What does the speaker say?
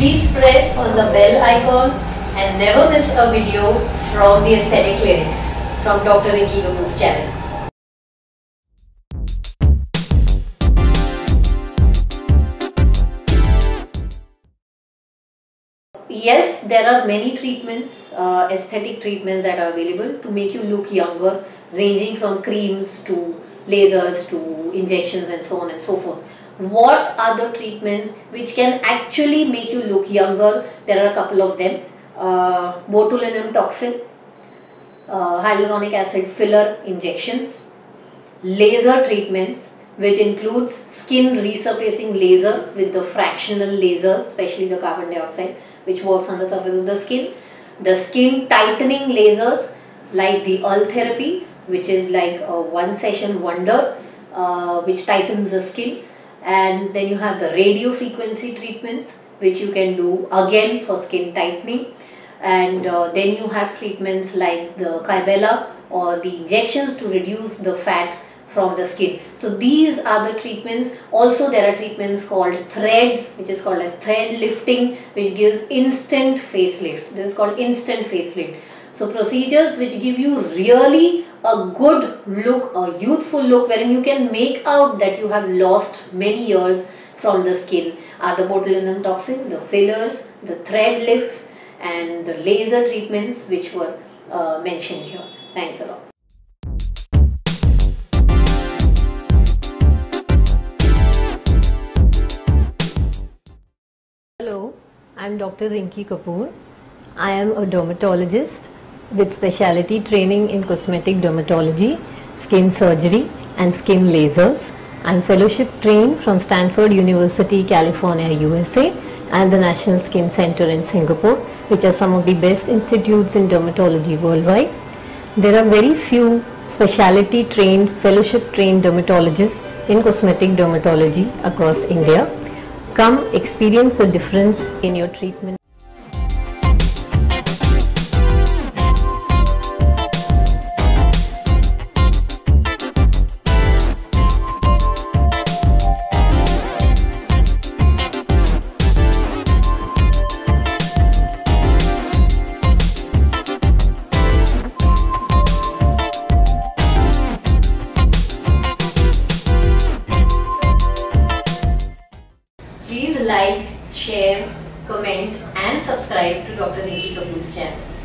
Please press on the bell icon and never miss a video from the Aesthetic Clinics from Dr. Rinki Kapoor's channel. Yes, there are many treatments, aesthetic treatments that are available to make you look younger, ranging from creams to lasers to injections and so on and so forth. What are the treatments which can actually make you look younger? There are a couple of them. Botulinum toxin, hyaluronic acid filler injections, laser treatments, which includes skin resurfacing laser with the fractional lasers, especially the carbon dioxide, which works on the surface of the skin tightening lasers like the oil therapy, which is like a one session wonder, which tightens the skin. And then you have the radio frequency treatments, which you can do again for skin tightening. And then you have treatments like the Kybella or the injections to reduce the fat from the skin. So these are the treatments. Also there are treatments called threads, which is called as thread lifting, which gives instant facelift. This is called instant facelift. So procedures which give you really a good look, a youthful look, wherein you can make out that you have lost many years from the skin, are the botulinum toxin, the fillers, the thread lifts and the laser treatments which were mentioned here. Thanks a lot. Hello, I am Dr. Rinki Kapoor. I am a dermatologist with specialty training in cosmetic dermatology, skin surgery and skin lasers. I am fellowship trained from Stanford University, California, USA and the National Skin Center in Singapore, which are some of the best institutes in dermatology worldwide. There are very few specialty trained, fellowship trained dermatologists in cosmetic dermatology across India. Come experience the difference in your treatment. Please like, share, comment and subscribe to Dr. Rinki Kapoor's channel.